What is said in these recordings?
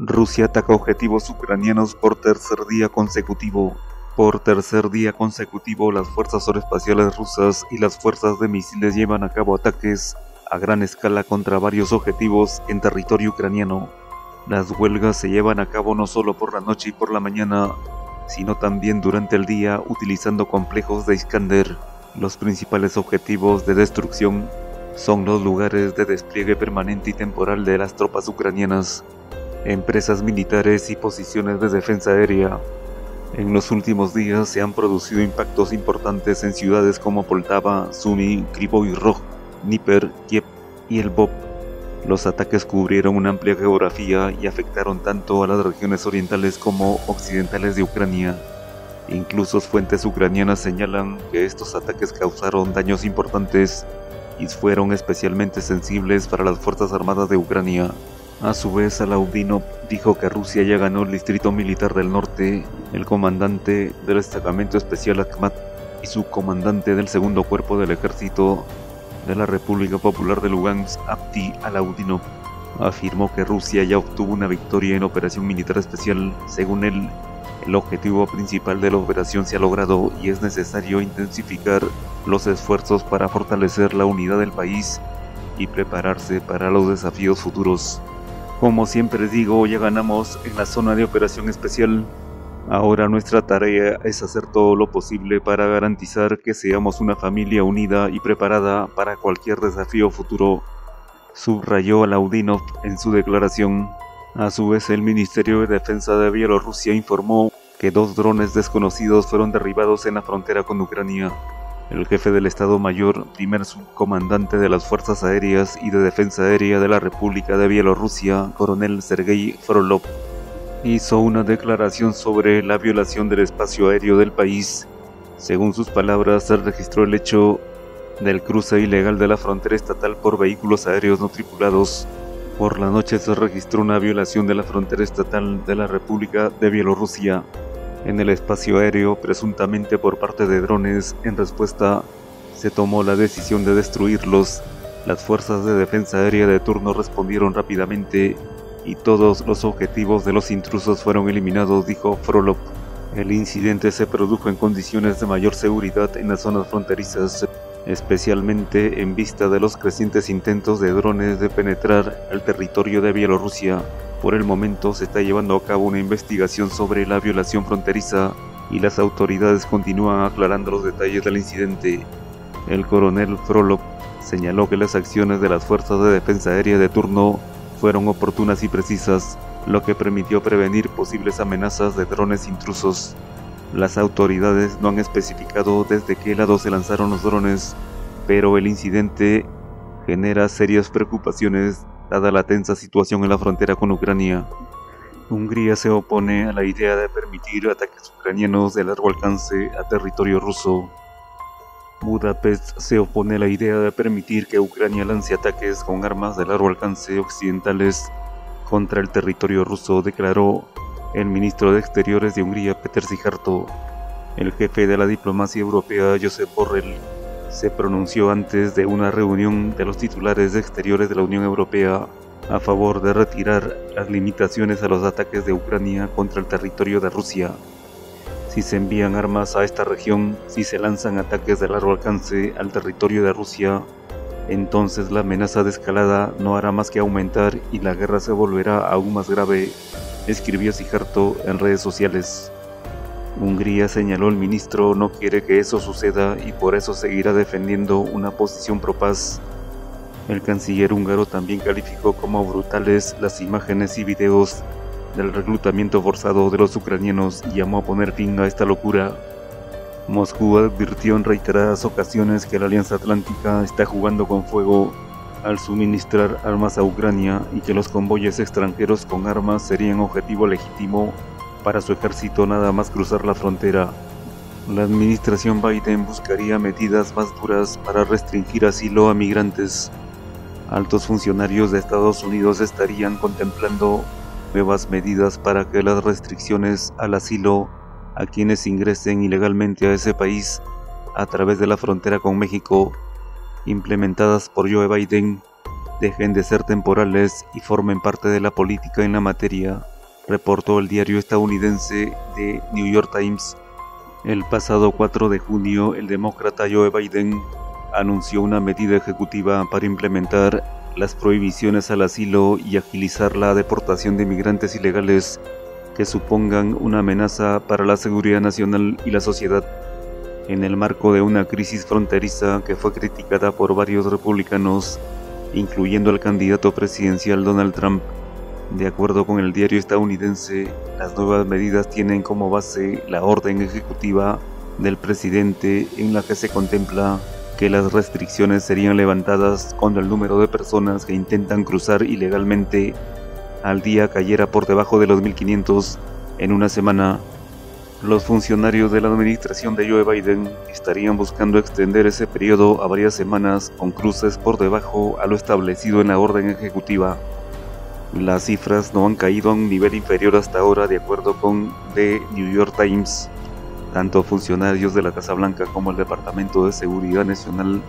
Rusia ataca objetivos ucranianos por tercer día consecutivo. Por tercer día consecutivo, las fuerzas aeroespaciales rusas y las fuerzas de misiles llevan a cabo ataques a gran escala contra varios objetivos en territorio ucraniano. Las huelgas se llevan a cabo no solo por la noche y por la mañana, sino también durante el día utilizando complejos de Iskander. Los principales objetivos de destrucción son los lugares de despliegue permanente y temporal de las tropas ucranianas, empresas militares y posiciones de defensa aérea. En los últimos días se han producido impactos importantes en ciudades como Poltava, Sumy, Kryvyi Rog, Dnieper, Kiev y Lvov. Los ataques cubrieron una amplia geografía y afectaron tanto a las regiones orientales como occidentales de Ucrania. Incluso fuentes ucranianas señalan que estos ataques causaron daños importantes y fueron especialmente sensibles para las Fuerzas Armadas de Ucrania. A su vez, Alaudinov dijo que Rusia ya ganó el Distrito Militar del Norte. El comandante del destacamento especial Akhmat y subcomandante del segundo cuerpo del ejército de la República Popular de Lugansk, Avdi Alaudinov, afirmó que Rusia ya obtuvo una victoria en operación militar especial. Según él, el objetivo principal de la operación se ha logrado y es necesario intensificar los esfuerzos para fortalecer la unidad del país y prepararse para los desafíos futuros. Como siempre digo, ya ganamos en la zona de operación especial. Ahora nuestra tarea es hacer todo lo posible para garantizar que seamos una familia unida y preparada para cualquier desafío futuro, subrayó Alaudinov en su declaración. A su vez, el Ministerio de Defensa de Bielorrusia informó que 2 drones desconocidos fueron derribados en la frontera con Ucrania. El jefe del Estado Mayor, primer subcomandante de las Fuerzas Aéreas y de Defensa Aérea de la República de Bielorrusia, coronel Sergei Frolov, hizo una declaración sobre la violación del espacio aéreo del país. Según sus palabras, se registró el hecho del cruce ilegal de la frontera estatal por vehículos aéreos no tripulados. Por la noche se registró una violación de la frontera estatal de la República de Bielorrusia en el espacio aéreo, presuntamente por parte de drones. En respuesta, se tomó la decisión de destruirlos. Las fuerzas de defensa aérea de turno respondieron rápidamente y todos los objetivos de los intrusos fueron eliminados, dijo Frolov. El incidente se produjo en condiciones de mayor seguridad en las zonas fronterizas, especialmente en vista de los crecientes intentos de drones de penetrar al territorio de Bielorrusia. Por el momento se está llevando a cabo una investigación sobre la violación fronteriza y las autoridades continúan aclarando los detalles del incidente. El coronel Frolov señaló que las acciones de las fuerzas de defensa aérea de turno fueron oportunas y precisas, lo que permitió prevenir posibles amenazas de drones intrusos. Las autoridades no han especificado desde qué lado se lanzaron los drones, pero el incidente genera serias preocupaciones dada la tensa situación en la frontera con Ucrania. Hungría se opone a la idea de permitir ataques ucranianos de largo alcance a territorio ruso. Budapest se opone a la idea de permitir que Ucrania lance ataques con armas de largo alcance occidentales contra el territorio ruso, declaró el ministro de Exteriores de Hungría, Péter Szijjártó. El jefe de la diplomacia europea, Josep Borrell, se pronunció antes de una reunión de los titulares de Exteriores de la Unión Europea a favor de retirar las limitaciones a los ataques de Ucrania contra el territorio de Rusia. Si se envían armas a esta región, si se lanzan ataques de largo alcance al territorio de Rusia, entonces la amenaza de escalada no hará más que aumentar y la guerra se volverá aún más grave, escribió Szijjártó en redes sociales. Hungría, señaló el ministro, no quiere que eso suceda y por eso seguirá defendiendo una posición pro paz. El canciller húngaro también calificó como brutales las imágenes y videos del reclutamiento forzado de los ucranianos y llamó a poner fin a esta locura. Moscú advirtió en reiteradas ocasiones que la Alianza Atlántica está jugando con fuego al suministrar armas a Ucrania y que los convoyes extranjeros con armas serían objetivo legítimo para su ejército nada más cruzar la frontera. La administración Biden buscaría medidas más duras para restringir asilo a migrantes. Altos funcionarios de Estados Unidos estarían contemplando nuevas medidas para que las restricciones al asilo a quienes ingresen ilegalmente a ese país a través de la frontera con México, implementadas por Joe Biden, dejen de ser temporales y formen parte de la política en la materia. reportó el diario estadounidense The New York Times. El pasado 4 de junio, el demócrata Joe Biden anunció una medida ejecutiva para implementar las prohibiciones al asilo y agilizar la deportación de migrantes ilegales que supongan una amenaza para la seguridad nacional y la sociedad, en el marco de una crisis fronteriza que fue criticada por varios republicanos, incluyendo al candidato presidencial Donald Trump. De acuerdo con el diario estadounidense, las nuevas medidas tienen como base la orden ejecutiva del presidente en la que se contempla que las restricciones serían levantadas cuando el número de personas que intentan cruzar ilegalmente al día cayera por debajo de los 1.500 en una semana. Los funcionarios de la administración de Joe Biden estarían buscando extender ese periodo a varias semanas con cruces por debajo a lo establecido en la orden ejecutiva. Las cifras no han caído a un nivel inferior hasta ahora, de acuerdo con The New York Times. Tanto funcionarios de la Casa Blanca como el Departamento de Seguridad Nacional,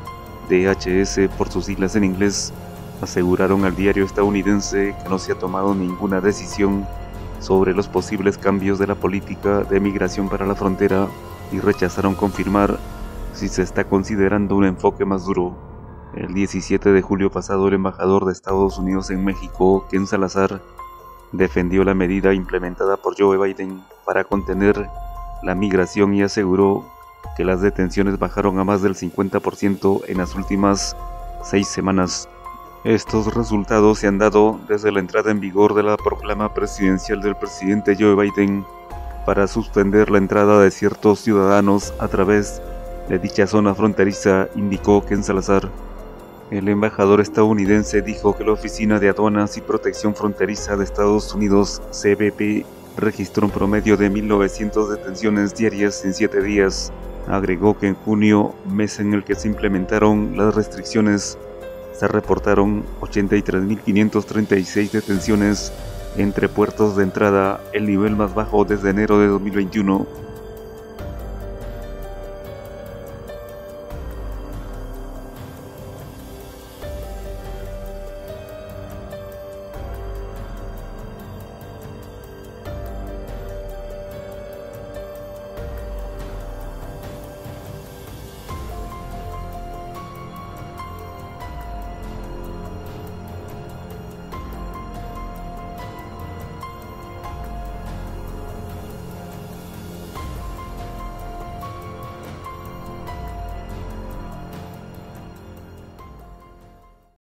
DHS por sus siglas en inglés, aseguraron al diario estadounidense que no se ha tomado ninguna decisión sobre los posibles cambios de la política de migración para la frontera y rechazaron confirmar si se está considerando un enfoque más duro. El 17 de julio pasado, el embajador de Estados Unidos en México, Ken Salazar, defendió la medida implementada por Joe Biden para contener la migración y aseguró que las detenciones bajaron a más del 50% en las últimas 6 semanas. Estos resultados se han dado desde la entrada en vigor de la proclama presidencial del presidente Joe Biden para suspender la entrada de ciertos ciudadanos a través de dicha zona fronteriza, indicó Ken Salazar. El embajador estadounidense dijo que la Oficina de Aduanas y Protección Fronteriza de Estados Unidos, CBP, registró un promedio de 1.900 detenciones diarias en 7 días. Agregó que en junio, mes en el que se implementaron las restricciones, se reportaron 83.536 detenciones entre puertos de entrada, el nivel más bajo desde enero de 2021.